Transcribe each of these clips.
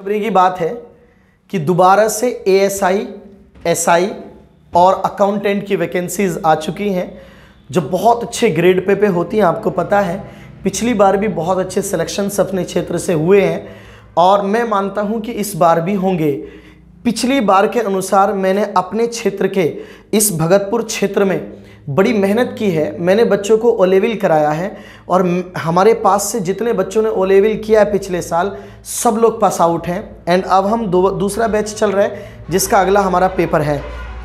खुशखबरी की बात है कि दोबारा से एएसआई, एसआई और अकाउंटेंट की वैकेंसीज आ चुकी हैं जो बहुत अच्छे ग्रेड पे होती हैं। आपको पता है पिछली बार भी बहुत अच्छे सिलेक्शंस अपने क्षेत्र से हुए हैं और मैं मानता हूं कि इस बार भी होंगे। पिछली बार के अनुसार मैंने अपने क्षेत्र के इस भगतपुर क्षेत्र में बड़ी मेहनत की है। मैंने बच्चों को ओ लेवल कराया है और हमारे पास से जितने बच्चों ने ओ लेवल किया है पिछले साल सब लोग पास आउट हैं। एंड अब हम दूसरा बैच चल रहा है जिसका अगला हमारा पेपर है।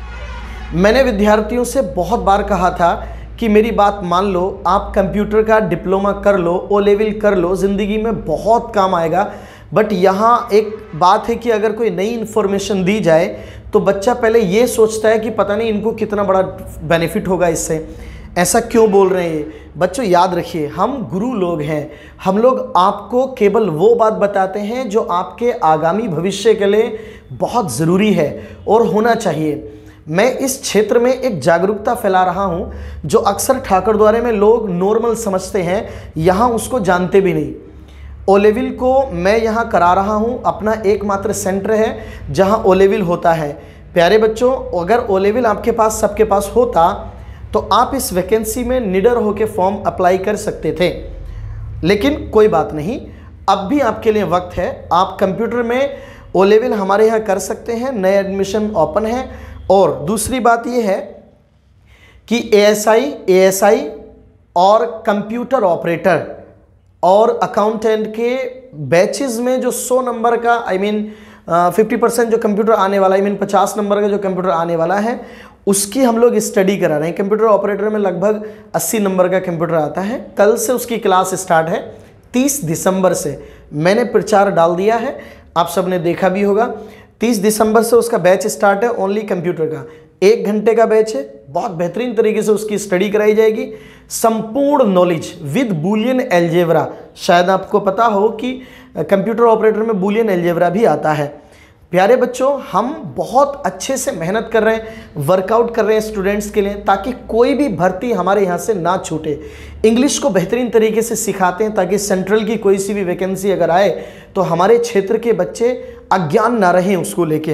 मैंने विद्यार्थियों से बहुत बार कहा था कि मेरी बात मान लो, आप कंप्यूटर का डिप्लोमा कर लो, ओ लेवल कर लो, ज़िंदगी में बहुत काम आएगा। बट यहाँ एक बात है कि अगर कोई नई इन्फॉर्मेशन दी जाए तो बच्चा पहले ये सोचता है कि पता नहीं इनको कितना बड़ा बेनिफिट होगा इससे, ऐसा क्यों बोल रहे हैं। बच्चों याद रखिए, हम गुरु लोग हैं। हम लोग आपको केवल वो बात बताते हैं जो आपके आगामी भविष्य के लिए बहुत ज़रूरी है और होना चाहिए। मैं इस क्षेत्र में एक जागरूकता फैला रहा हूं जो अक्सर ठाकुरद्वारे में लोग नॉर्मल समझते हैं, यहाँ उसको जानते भी नहीं। ओ लेवल को मैं यहाँ करा रहा हूँ, अपना एकमात्र सेंटर है जहाँ ओ लेवल होता है। प्यारे बच्चों, अगर ओ लेवल आपके पास सबके पास होता तो आप इस वैकेंसी में निडर होकर फॉर्म अप्लाई कर सकते थे, लेकिन कोई बात नहीं, अब भी आपके लिए वक्त है। आप कंप्यूटर में ओ लेवल हमारे यहाँ कर सकते हैं, नए एडमिशन ओपन है। और दूसरी बात यह है कि एएसआई, एएसआई और कंप्यूटर ऑपरेटर और अकाउंटेंट के बैचेस में जो 100 नंबर का 50% जो कंप्यूटर आने वाला 50 नंबर का जो कंप्यूटर आने वाला है उसकी हम लोग स्टडी करा रहे हैं। कंप्यूटर ऑपरेटर में लगभग 80 नंबर का कंप्यूटर आता है। कल से उसकी क्लास स्टार्ट है, 30 दिसंबर से मैंने प्रचार डाल दिया है, आप सबने देखा भी होगा। 30 दिसंबर से उसका बैच स्टार्ट है, ओनली कंप्यूटर का 1 घंटे का बैच है। बहुत बेहतरीन तरीके से उसकी स्टडी कराई जाएगी, संपूर्ण नॉलेज विद बूलियन एल्जेब्रा। शायद आपको पता हो कि कंप्यूटर ऑपरेटर में बूलियन एल्जेब्रा भी आता है। प्यारे बच्चों, हम बहुत अच्छे से मेहनत कर रहे हैं, वर्कआउट कर रहे हैं स्टूडेंट्स के लिए, ताकि कोई भी भर्ती हमारे यहाँ से ना छूटे। इंग्लिश को बेहतरीन तरीके से सिखाते हैं ताकि सेंट्रल की कोई सी भी वैकेंसी अगर आए तो हमारे क्षेत्र के बच्चे अज्ञान ना रहें उसको लेके।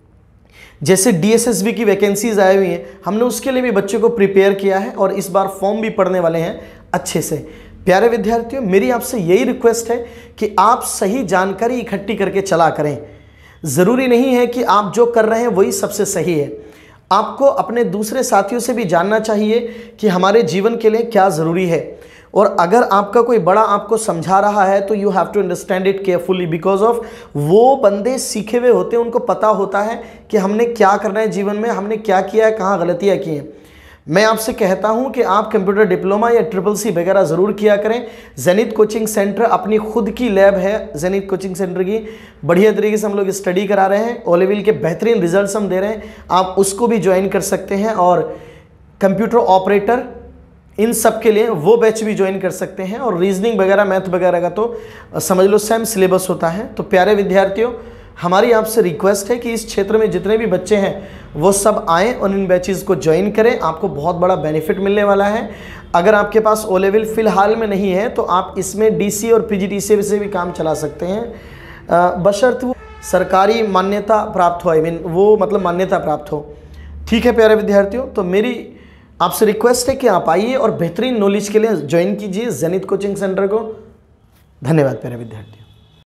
जैसे डीएसएसबी की वैकेंसीज आई हुई हैं, हमने उसके लिए भी बच्चों को प्रिपेयर किया है और इस बार फॉर्म भी पढ़ने वाले हैं अच्छे से। प्यारे विद्यार्थियों, मेरी आपसे यही रिक्वेस्ट है कि आप सही जानकारी इकट्ठी करके चला करें। ज़रूरी नहीं है कि आप जो कर रहे हैं वही सबसे सही है। आपको अपने दूसरे साथियों से भी जानना चाहिए कि हमारे जीवन के लिए क्या ज़रूरी है। और अगर आपका कोई बड़ा आपको समझा रहा है तो you have to understand it carefully, because of वो बंदे सीखे हुए होते हैं, उनको पता होता है कि हमने क्या करना है जीवन में, हमने क्या किया है, कहाँ गलतियाँ की हैं। मैं आपसे कहता हूं कि आप कंप्यूटर डिप्लोमा या CCC वगैरह ज़रूर किया करें। जेनिथ कोचिंग सेंटर अपनी खुद की लैब है, जेनिथ कोचिंग सेंटर की बढ़िया तरीके से हम लोग स्टडी करा रहे हैं। ओ लेवल के बेहतरीन रिजल्ट्स हम दे रहे हैं, आप उसको भी ज्वाइन कर सकते हैं। और कंप्यूटर ऑपरेटर इन सब के लिए वो बैच भी ज्वाइन कर सकते हैं। और रीजनिंग वगैरह, मैथ वगैरह का तो समझ लो सेम सिलेबस होता है। तो प्यारे विद्यार्थियों, हमारी आपसे रिक्वेस्ट है कि इस क्षेत्र में जितने भी बच्चे हैं वो सब आएँ और इन बैचेस को ज्वाइन करें। आपको बहुत बड़ा बेनिफिट मिलने वाला है। अगर आपके पास ओ लेवल फ़िलहाल में नहीं है तो आप इसमें डीसी और पीजीडीसी से भी काम चला सकते हैं, बशर्ते वो सरकारी मान्यता प्राप्त हो, वो मतलब मान्यता प्राप्त हो। ठीक है प्यारे विद्यार्थियों, तो मेरी आपसे रिक्वेस्ट है कि आप आइए और बेहतरीन नॉलेज के लिए ज्वाइन कीजिए जेनिथ कोचिंग सेंटर को। धन्यवाद प्यारे विद्यार्थियों।